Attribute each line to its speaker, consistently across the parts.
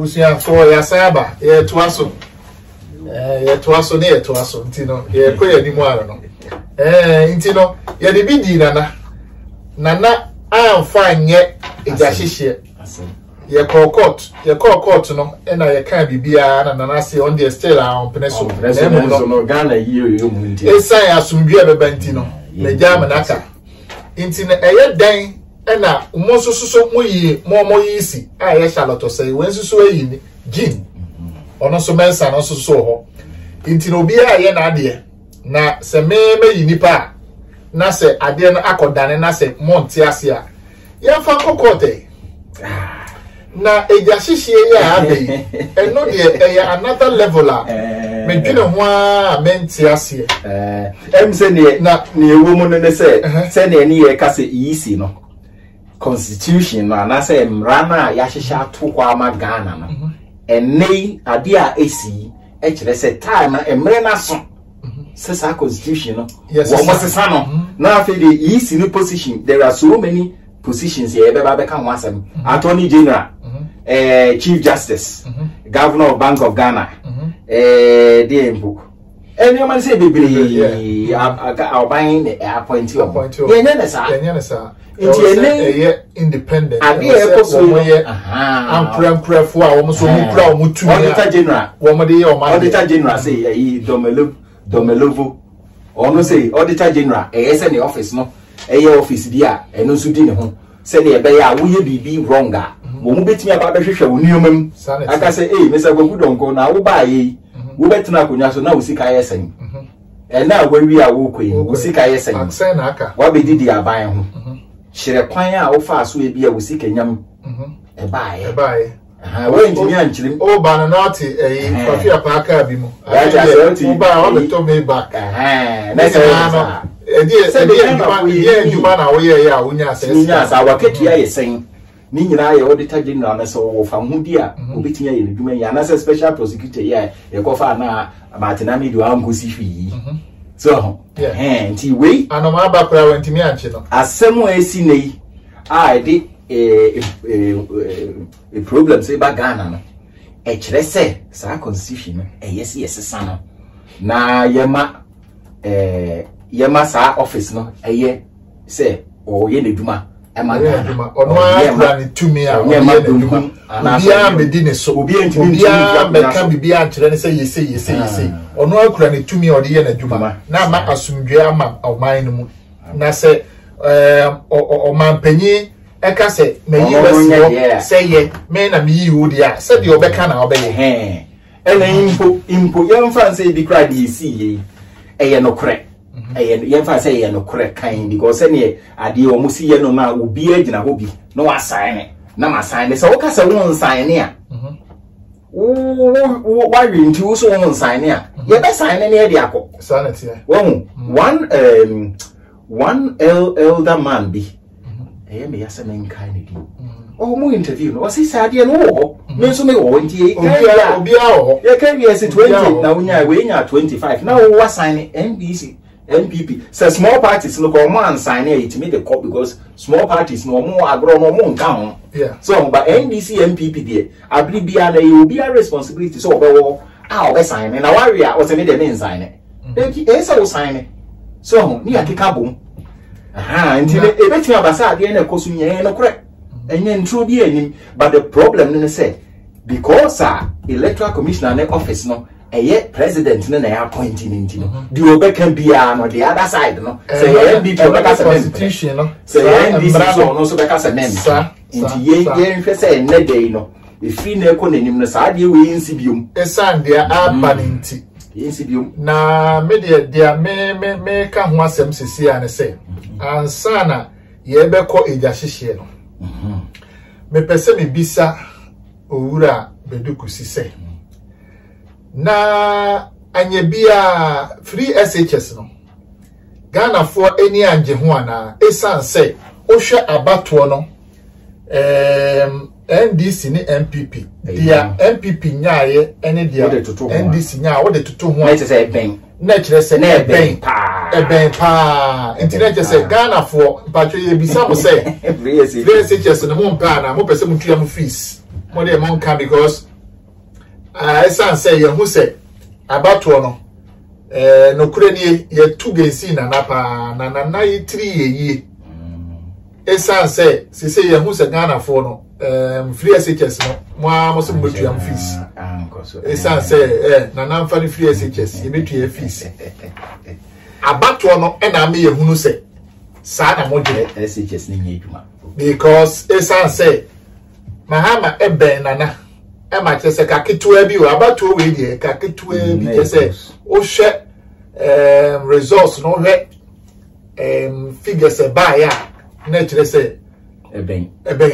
Speaker 1: abusia for ya saba ye toaso ye toaso ne ye toaso ntino ye ko ye ni mu ara no ntino ye de bidi nana amfa nye ejahihye ye call court no na ye kan bibia na nana se on the still on peneso
Speaker 2: no Ghana yiyo mu nti
Speaker 1: esan asumdua beba ntino me jama naka ntino eye dan na umosususo muyi moyisi ye Charlotte say wensusu ayi ni gin ono so mensa no susu ho ntino obi ye na ade na se meme yi nipa na se ade no akodane na se monte ase a ye fa kokote na ejahihye ya abe eno de another level a me dwene ho a mente ase
Speaker 2: se na ewo mu ne se ne ye ka se yisi no constitution no na se mrana ya hihya to kwa ma Ghana no enne ade a esi e kire se time emre na so se sa constitution no wo mo se sa no na afi de yisi no position there are so many positions here be ka ho asem attorney general chief justice governor of Bank of Ghana the book any man say bebre oban appoint you nya na sa
Speaker 1: independent
Speaker 2: ade e ko so
Speaker 1: ampramprafo a wo mo so mu kra wo mu tu
Speaker 2: auditor general
Speaker 1: wo mo de ye o man
Speaker 2: auditor general say domelovo ono say auditor general say the office no office dia eno so di ne ho say the be ya wo ye bibi wrong a wo mu betimi aba behwehwe wo niomam aka say Mr. Kwaku Donkor na wo ba ye wo betina akonya so na wo sika yesan na wo wi a wo koyi wo sika yesan
Speaker 1: aksen aka
Speaker 2: wa be didi aban ho hire kwan a wo fa so e bia wo sika nyam e baaye wo ntimi anchirim
Speaker 1: o ba na nati Kwaku apaka bi mu o ba o be to me back
Speaker 2: na say
Speaker 1: Juma na wo ye ya wonya
Speaker 2: asa waketua yesen ni nyina ye auditor general na so wo fa hudi a obetia ye dwuma ya na special prosecutor ye kofa na matinami do ankosi hwi so nti we
Speaker 1: anoma ba pra wantimi anche no
Speaker 2: asem esi nei a de problem say ba Ghana no e kire se sa constitution no yes sana na yema sa office no say o ye ne duma e ma
Speaker 1: duma ono akura ne tumi a ye ma duma bia medine so obi ntimi me ka bibia akire ne say yese ono akura ne tumi o de ye na duma na ma asumdwe ama oman no mu na say o manpanyi e ka say me yi wesi say ye me na me yi wo dia say de obeka na obeye
Speaker 2: ena impo yemfa say bi kra de si ye no kre yemfa say ye no kre kan because any ade o musi ye no na obi agina ho bi no assign na ma sign so wo ka say won sign a why nti wo so won sign a ye be sign ne e de akọ
Speaker 1: sanity
Speaker 2: one elder man bi me yasa men kan ni oh mo interview no say ade no wo me so me wo nti
Speaker 1: obi a ho
Speaker 2: ye can be 20 na wonya we nya 25 na wo sign NPP say small parties no come and sign it me the cop because small parties no more agro no more nkan so but NDC NPP there abribia na you be a responsibility so obewo obe sign na worry o say me dey me sign e say o sign so ni akeka bom nti e betima abasa ade na ekosu nya no kore enye ntro bi anim but the problem no say because electoral commissioner na office no president na appointing into the obeka bia no the other side no say NDP obeka se
Speaker 1: constitution no
Speaker 2: say NDC so no so beka se member into ye nhwe say na dey no e free na eko nanim no sa de we nsi biom
Speaker 1: esan dia abaninti
Speaker 2: nsi biom
Speaker 1: na me dia me ka ho asem sisi a ne say ansana ye beko ejahihye no me pese me bisa owura Badu-Kusi say na anye bia free SHS no Ghana for any anje ho ana esan say ohwe abato no NDC ni MPP dia MPP nyaaye ene dia NDC nyaa wo de toto ho
Speaker 2: na say ben
Speaker 1: na kire say na ben pa internet say Ghana for patcho ye bisa mo say free SHS no mo mpa na mo pese mo tua mo fees mo de mo nka because esan say ye hu say abato no no kure ni ye tu gensi na pa na yi 3 ye esan say se ye hu say Ghana for no free SHS no mo so betu am fees esan say na mfa ni free SHS ye betu ye fees abato no na me ye hunu say sa na mo je
Speaker 2: SHS ni nye adwuma
Speaker 1: because esan say mahama eben nana ema chese ka ketua bi o abato we die ka ketua bi chese o hwe results no hwe figures e ba ya na chese
Speaker 2: eben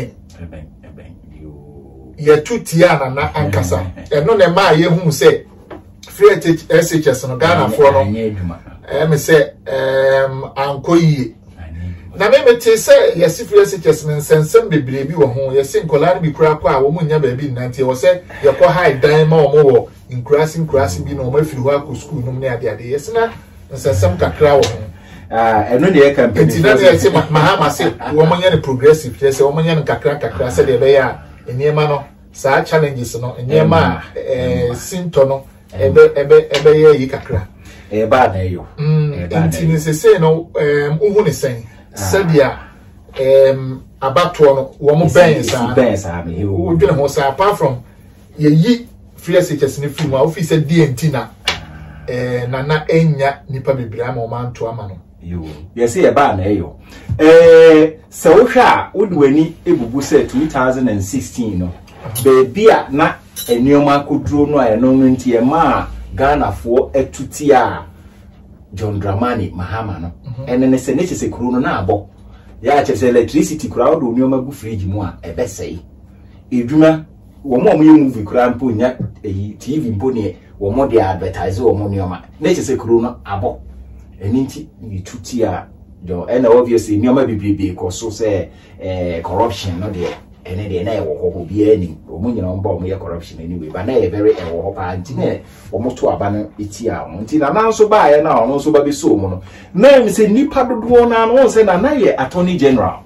Speaker 1: ye tutia nana ankasa eno ne ma ye hu se free SHS no Ghana for no me say ankoyi na me te say yes free SHS men sensem bebre bi wo ho yes nkola bi kura kwa wo munya ba bi nante wo say ye ko high dan ma wo wo increasing bi no ma firi ho akọ school no ne ade yes na sensem kakra wo ho
Speaker 2: eno ne campaign
Speaker 1: ti na ye say mahama say wo munya ne progressive yes wo munya ne kakra say de be ya eniema no sa challenges no eniema sinto no ebe ye yi kakra
Speaker 2: ba na yo
Speaker 1: nti ni say no uhu ne sen sadia abato no wo mo ben sa
Speaker 2: me
Speaker 1: wo dwene ho sa apart from ye yi free SHS ni free ma office DNT na na enya nipa bebira ma o manto ama no
Speaker 2: yo ye say ba na yo se wo hwa wo de wani ebubu say 2016 no bebia na enioma koduro no a eno nti e ma Ghana for etuti a John Dramani Mahama no ene ne se ne chese kuro no na abo ya chese electricity kura do onioma gu fridge mu a ebesei edwuma wo mo ye movie kura mpo nya TV mpo ne wo mo de advertise wo mo onioma ne chese kuro no abo eni nti ni tuti a jo ene obviously onioma bibibi ko so say corruption no de ene de na e wo ho bi ani o mo nyina mba o mo ye corruption anyway but na e very e wo ho pa nti ne o mo to aba no eti a o nti na nanso ba ye na o so ba bi so mo no na mi se nipa dodo na no se na ye attorney general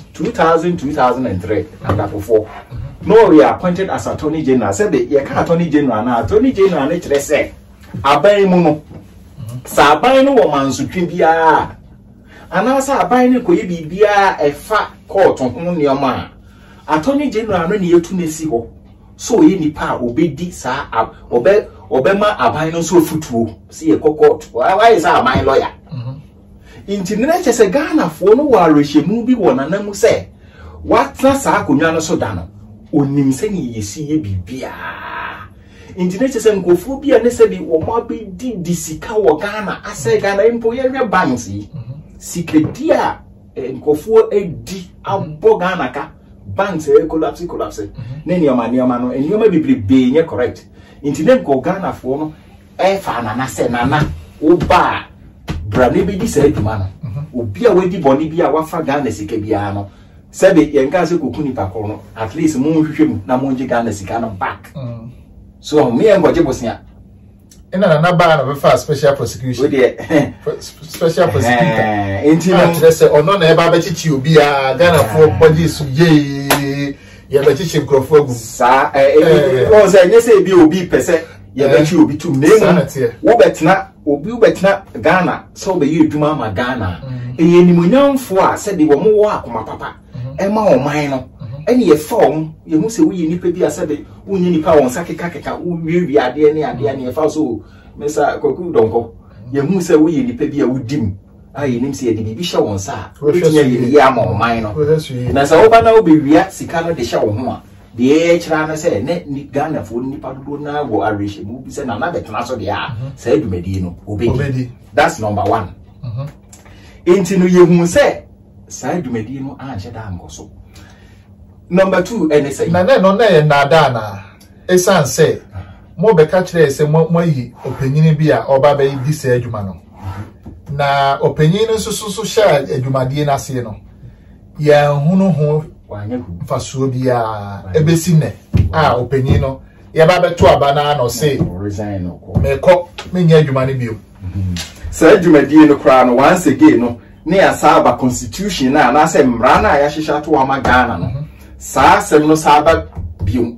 Speaker 2: 2003 and before no we are appointed as attorney general said ye ka attorney general na ne kire se aban mu no sa aban no wo mansutwe bia ana sa aban ne koye bibia e fa court ho nioma attorney general no ne yetu nesi ho so ye nipa obedi sa obema aban no so futuo si ye court why is aban lawyer inti ne chese Ghana fo no wa rehemu bi wona namu se watna sa akonwa no so da no onim se ni yesi ye bibia inti ne chese nkofo bia ne se bi wo ma be di sika wo Ghana ase Ghana impo ye hwe banks yi sikedia nkofo edi abo Ghana ka banks collapse ne nioma no enioma bibrebe nye correct inti ne ko Ghana fo no fa na se nana oba brane bi di sa adwuma no obi a wadi boni bi a wafa Ghana sika bia no sebe yenka se kokuni pakoro no at least mu hwehwem na mu nje Ghana sika no back so me ngoje bosia
Speaker 1: ina na ba na be fa special prosecution special prosecutor
Speaker 2: inti
Speaker 1: na say ono na e ba be chichi obi a Ghana for body su ye be chichi nkrofo agu
Speaker 2: sa o say nyese bi obi pese ye be chi obi tum nemu wo betena Ghana so be ye adwuma ma Ghana ye nimunyamfo a se de wo mo wo akoma papa e ma o man no ene ye form ye hu se wo ye nipa bi a se de wo nye nipa won sakeka wo wi ade ne ye fa so mesa Kwaku Donkor ye hu se wo ye nipa bi a wodim ayi nim se ye de bibi hye won sa wotinya ye ya ma o man no na sa wo ba na wo be wia sika no de hye wo ho a de chira na se ne Ghana fo nipa dodo na wo arishe mu bi se na betena so de a sa adumadi no obedi that's number 1 enti no ye hu se sa adumadi no a hye da ngoso number 2 ene say
Speaker 1: na no na ye na da na esan se mo be ka kire se mo yi opanyini bi a oba be di se aduma no na opanyini so sha adumadi na se no ya hunu ho fasuo bia ebesi ne a opanyin no ye ba beto aba na no say
Speaker 2: resign no
Speaker 1: meko menya adwuma ne bio
Speaker 2: sa adwumadie no kra no once again no ne asaba constitution na say mra na ya hihya to ama Ghana no sa asem no saba bio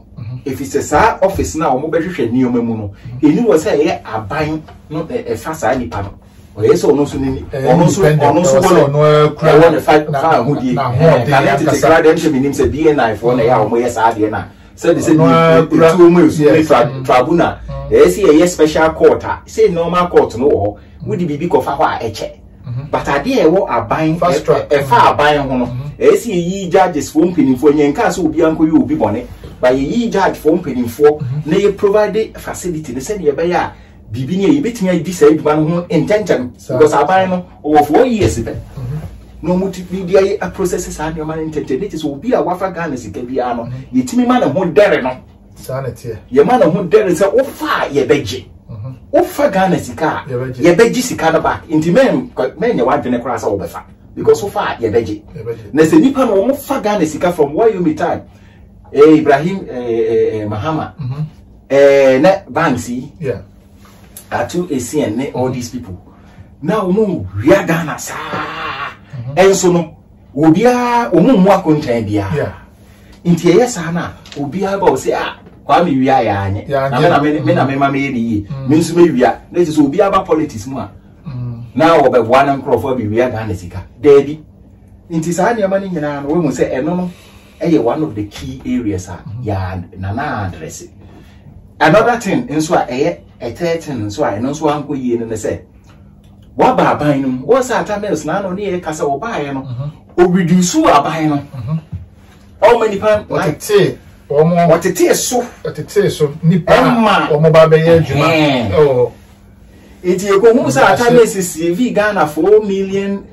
Speaker 2: if it's a office now mo be hwehwe nioma mu no eni wo say ye aban no e fa saa nipa no o ye so ono so ni ono so no kura won fa hudi na te kra dem se minim se BNI for na ya o mo ye saa de na say the say two mo so tribunal e say ye special court say normal court no wo wo di bibi ko fa ho a eche but ade e wo aban e fa aban ho no e say yi judges for mpinifo nyenka so obi anko yi obi bone but yi judge for mpinifo na ye provide facility the say ye be ya bibi ni ye betia di say duba no ho intention because aban no over 4 years be no multimedia a processes and your man intention it is obi a wafa Ghana sika bia no yetimi ma na ho dere no
Speaker 1: sanity
Speaker 2: ye ma na ho dere say o fa ye beje o fa Ghana sika ye beje sika na back inti men ye wadwene kra say o be fa because so far ye beje na se nipa no mo fa Ghana sika from where you meet time Ibrahim Mahama na banksi atu ACN all these people now mo ria Ghana sa enso no obia omumu akontan bia nti yesa na obia ba o se kwa mi wia ya anye na me ma me yi me nso me wia na ti so obia ba politics mu a na wo be bwana nkrofo bi wia Ghana sika debi nti sa ne ma ni nyina no we mu se eno no eye one of the key areas ya na address another thing nso a eye a third thing nso a eno nso anko yi ne se wa ba aban no wo sa atamels na no ne e kasa wo ba ye no o reduce aban no how many pound watete so nipa omo ba be ye adwuma oh iti e ko hu sa atamels CV Ghana $4 million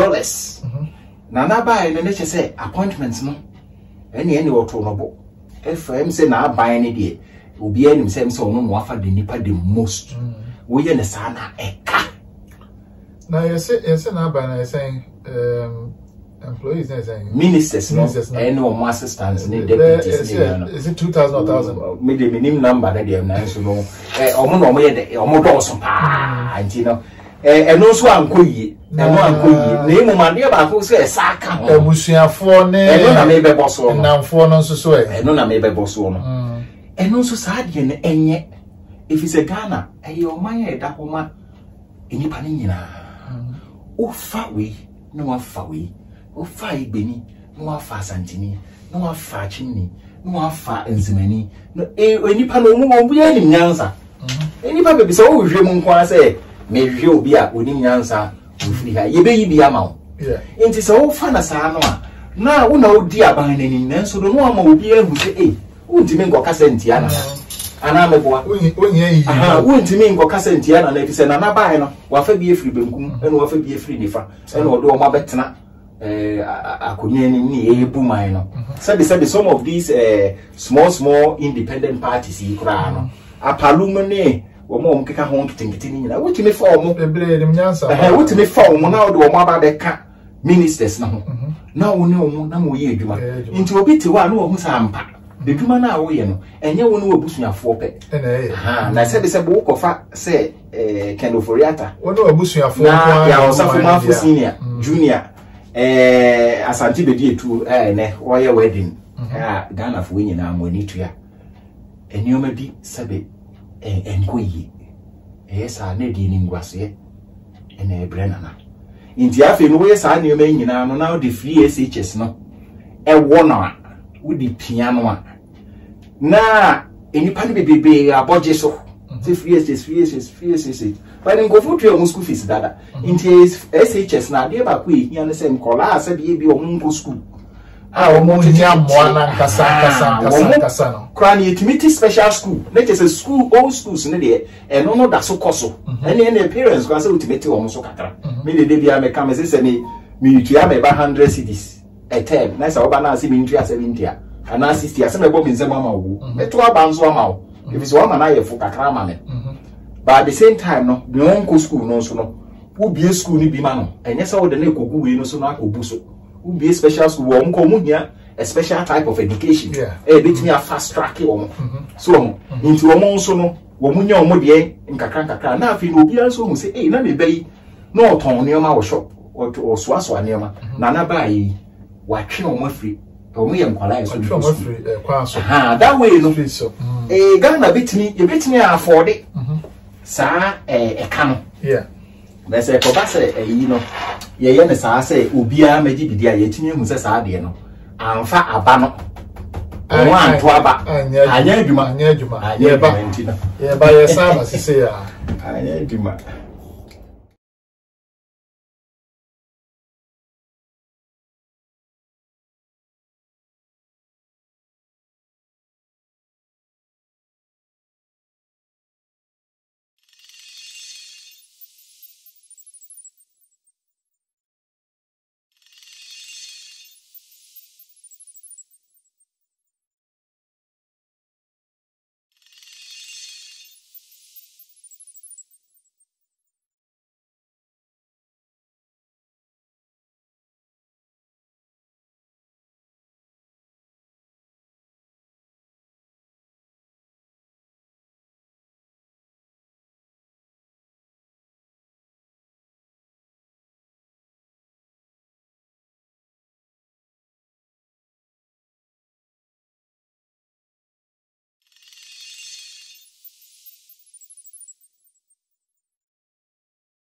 Speaker 2: na ba ye ne che say appointments no ene woto no bo FM say na aban ne de obi anim say ono mo afa de nipa the most wo ye ne sa na eka.
Speaker 1: Now you say na by na saying employees na saying
Speaker 2: ministers no any more assistants ni deputies
Speaker 1: is it 2,000 or 1,000
Speaker 2: me the minimum number that they na so no omo no omo ye de omo do so pa anti no no so ankoyi na emu mande ba ko say saka ho
Speaker 1: ebusuafo ne
Speaker 2: no na me be boso no
Speaker 1: namfo no so so
Speaker 2: no na me be boso no no so sa de ne enye if it's a Ghana o man e da homa enipa ne nyina ufa we no afa we ufa ibeni no afa santini no afa chimni no afa enzimani no enipa no mu obu ya ni nyansa enipa be bisa wo hwe mu nko ase me hwe obi a oni nyansa ofiri ha ye be yi bia ma wo enti se wo fa na saa no a na wo na odi aban nani nanso no ama obi ahu se untimi ngo kasenti ana ana meboa
Speaker 1: onye yi
Speaker 2: untimi ngo kasenti ana na efise na nabae no wafa bi efiri benkum ene wafa bi efiri nifa ene odo oma betena akonya ni ebu man no sabi some of these small independent parties yi kra no apalum ne wo mo mkeka ho nkitinkitin ni nyina wutimi fa omo
Speaker 1: bebre dem nyansa
Speaker 2: wutimi fa omo na odo omo aba beka ministers na ho na wo ne omo na mo ye adwuma nti obi ti wa na wo hu sa ampa bedwuma na wo ye no enye wo ne wabusuafo pe na se bo kofa se kendo foriata
Speaker 1: wo ne wabusuafo
Speaker 2: na ya osafo mafu senior junior asanti bedi etu ne wo ye wedding Ghana fo nyina amoni tua enioma bi sebe enkoyi sa na di ni ngwase ene brenana nti afi no wo ye sa na enioma nyina no na the free SHS no wo na wudi piano a na enipa ne bebebe aboje so se free SHS but in go for your school fees dada nti SHS na de ba ko ehia ne se nkola asa de bi o mu school
Speaker 1: omo nya moana kasa no
Speaker 2: kran utility special school let is a school old schools ne de no da so koso any parents go say utility o mo so kakra me de bia me come say me utia me ba 100 cedis a term na say oba na say me utia 70 ana 60 ase me bo me nzema ma wo me to aba nso ama wo if it's one man na ye fo kakra ma me but at the same time no the onko school no so no wo bie school ni bi ma no enye say wo de na ekogu we no so na akobu so be a special school wo nko mu hia a special type of education bit me a fast track wo so into wo nso no wo mu nya wo de nkakra na afi no obi anso hu say na me bayi no oton ne ma wo shop o so aso ne ma na na bai wa twe wo mafri omo ye nkwala so
Speaker 1: that
Speaker 2: way no Ghana betimi afford it sa eka no na se ko ba se yi no ye ne sa se obia magi bidi a yetimi hu se sa de no amfa aba no one to aba anya adwuma
Speaker 1: ye ba ye sa ma se ya
Speaker 2: anya adwuma